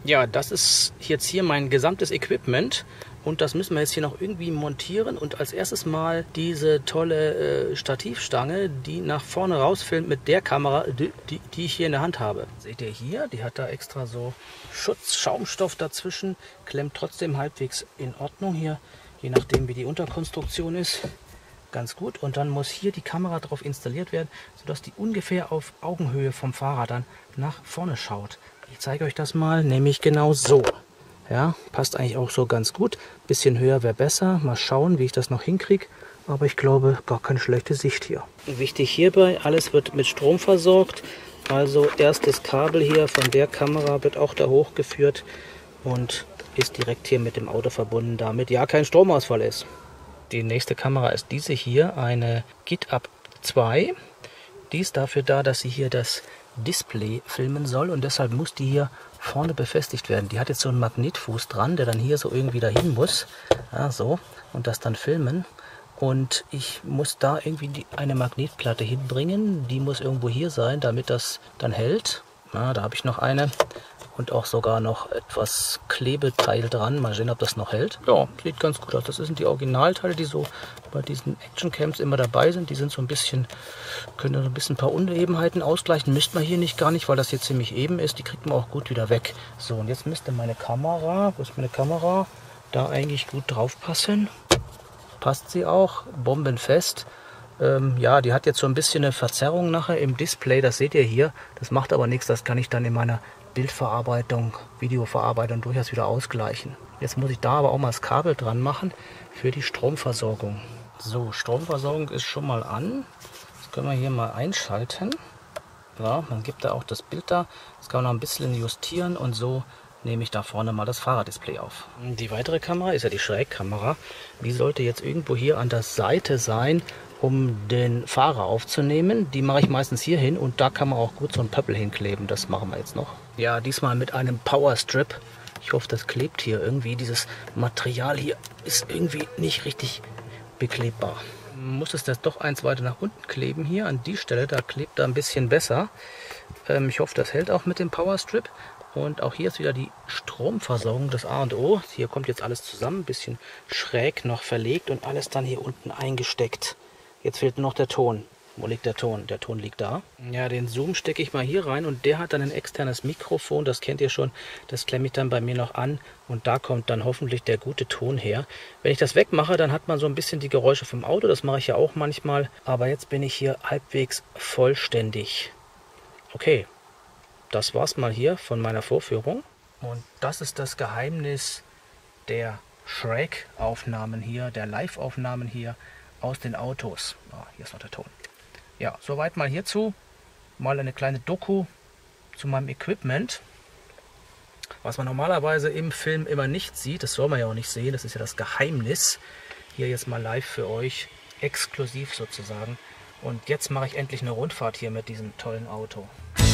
Ja, das ist jetzt hier mein gesamtes Equipment und das müssen wir jetzt hier noch irgendwie montieren und als erstes mal diese tolle Stativstange, die nach vorne rausfilmt mit der Kamera, die ich hier in der Hand habe. Seht ihr hier, die hat da extra so Schaumstoff dazwischen, klemmt trotzdem halbwegs in Ordnung hier, je nachdem wie die Unterkonstruktion ist. Ganz gut, und dann muss hier die Kamera drauf installiert werden, sodass die ungefähr auf Augenhöhe vom Fahrer dann nach vorne schaut. Ich zeige euch das mal, nämlich genau so. Ja, passt eigentlich auch so ganz gut. Bisschen höher wäre besser. Mal schauen, wie ich das noch hinkriege. Aber ich glaube, gar keine schlechte Sicht hier. Wichtig hierbei, alles wird mit Strom versorgt. Also erstes Kabel hier von der Kamera wird auch da hochgeführt und ist direkt hier mit dem Auto verbunden, damit ja kein Stromausfall ist. Die nächste Kamera ist diese hier, eine GitUp 2. Die ist dafür da, dass sie hier das Display filmen soll und deshalb muss die hier vorne befestigt werden. Die hat jetzt so einen Magnetfuß dran, der dann hier so irgendwie dahin muss. Ja, so. Und das dann filmen. Und ich muss da irgendwie eine Magnetplatte hinbringen. Die muss irgendwo hier sein, damit das dann hält. Ja, da habe ich noch eine. Und auch sogar noch etwas Klebeteil dran. Mal sehen, ob das noch hält. Ja, sieht ganz gut aus. Das sind die Originalteile, die so bei diesen Actioncams immer dabei sind. Die sind so ein bisschen, können so ein bisschen ein paar Unebenheiten ausgleichen. Müsste man hier nicht gar nicht, weil das hier ziemlich eben ist. Die kriegt man auch gut wieder weg. So, und jetzt müsste meine Kamera, wo ist meine Kamera, da eigentlich gut drauf passen. Passt sie auch, bombenfest. Ja, die hat jetzt so ein bisschen eine Verzerrung nachher im Display. Das seht ihr hier. Das macht aber nichts. Das kann ich dann in meiner Bildverarbeitung, Videoverarbeitung durchaus wieder ausgleichen. Jetzt muss ich da aber auch mal das Kabel dran machen für die Stromversorgung. So, Stromversorgung ist schon mal an. Das können wir hier mal einschalten. Ja, man gibt da auch das Bild da. Das kann man noch ein bisschen justieren und so nehme ich da vorne mal das Fahrerdisplay auf. Die weitere Kamera ist ja die Schrägkamera. Die sollte jetzt irgendwo hier an der Seite sein, um den Fahrer aufzunehmen. Die mache ich meistens hier hin und da kann man auch gut so ein Pöppel hinkleben. Das machen wir jetzt noch. Ja, diesmal mit einem Powerstrip. Ich hoffe, das klebt hier irgendwie. Dieses Material hier ist irgendwie nicht richtig beklebbar. Muss es das doch eins weiter nach unten kleben hier an die Stelle. Da klebt er ein bisschen besser. Ich hoffe, das hält auch mit dem Powerstrip. Und auch hier ist wieder die Stromversorgung, das A und O. Hier kommt jetzt alles zusammen, ein bisschen schräg noch verlegt und alles dann hier unten eingesteckt. Jetzt fehlt nur noch der Ton. Wo liegt der Ton? Der Ton liegt da. Ja, den Zoom stecke ich mal hier rein und der hat dann ein externes Mikrofon, das kennt ihr schon. Das klemme ich dann bei mir noch an und da kommt dann hoffentlich der gute Ton her. Wenn ich das wegmache, dann hat man so ein bisschen die Geräusche vom Auto. Das mache ich ja auch manchmal. Aber jetzt bin ich hier halbwegs vollständig. Okay. Das war's mal hier von meiner Vorführung. Und das ist das Geheimnis der Shrek-Aufnahmen hier, der Live-Aufnahmen hier aus den Autos. Ah, hier ist noch der Ton. Ja, soweit mal hierzu. Mal eine kleine Doku zu meinem Equipment. Was man normalerweise im Film immer nicht sieht, das soll man ja auch nicht sehen, das ist ja das Geheimnis. Hier jetzt mal live für euch, exklusiv sozusagen. Und jetzt mache ich endlich eine Rundfahrt hier mit diesem tollen Auto.